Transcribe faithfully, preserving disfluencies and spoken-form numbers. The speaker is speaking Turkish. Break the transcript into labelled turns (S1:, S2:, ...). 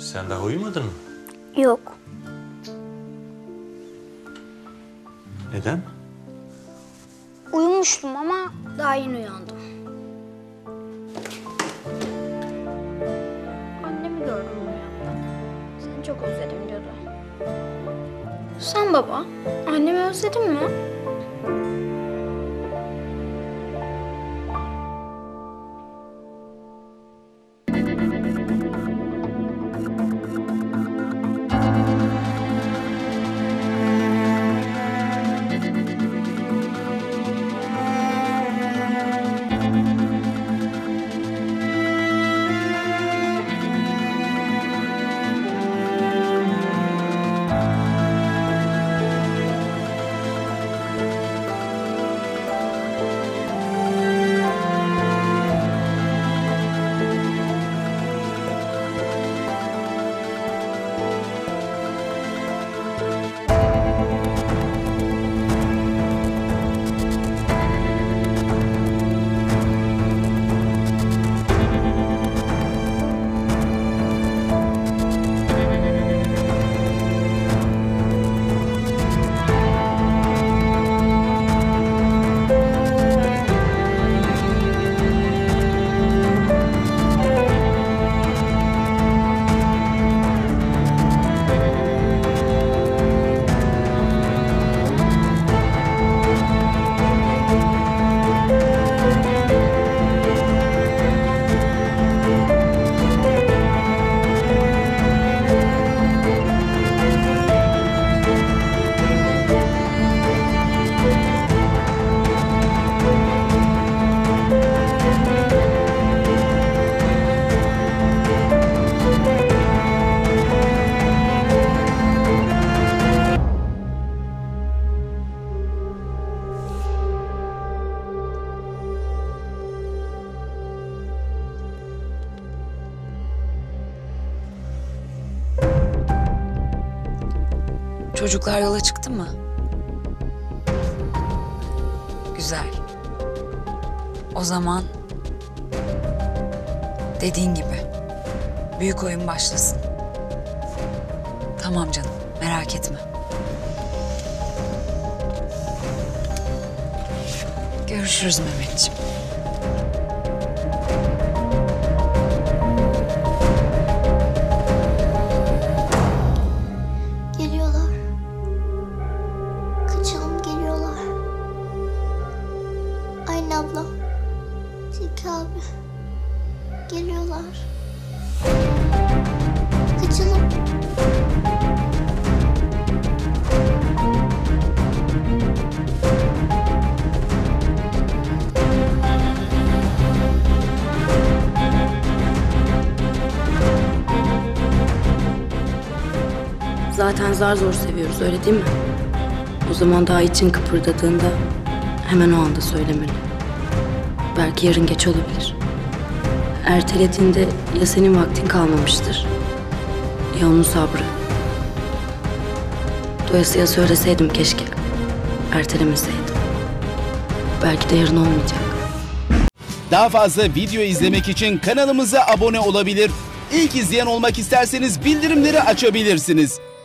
S1: Sen daha uyumadın mı?
S2: Yok.
S1: Neden?
S2: Uyumuştum ama daha yeni uyandım. Annemi gördüm rüyamda. Seni çok özledim diyordu. Sen baba, annemi özledin mi?
S3: Çocuklar yola çıktı mı? Güzel. O zaman dediğin gibi büyük oyun başlasın. Tamam canım, merak etme. Görüşürüz Mehmetciğim.
S2: Geliyorlar. Kaçalım, geliyorlar. Aylin abla. Tilki abi. Geliyorlar. Kaçalım.
S4: Zaten zar zor seviyoruz, öyle değil mi? O zaman daha için kıpırdadığında hemen o anda söylemeli. Belki yarın geç olabilir. Ertelediğinde ya senin vaktin kalmamıştır ya onun sabrı. Doyasıya söyleseydim keşke. Ertelemeseydim. Belki de yarın olmayacak.
S5: Daha fazla video izlemek için kanalımıza abone olabilir. İlk izleyen olmak isterseniz bildirimleri açabilirsiniz.